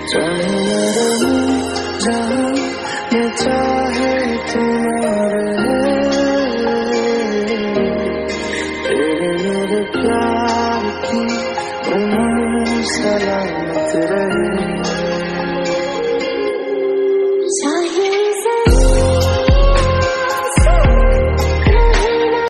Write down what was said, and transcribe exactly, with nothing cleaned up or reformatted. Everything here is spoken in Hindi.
चाहे मैं रहूं जहां मैं चाहे तू ना रहे, तेरे मेरे प्यार की उम्र सलामत रहे।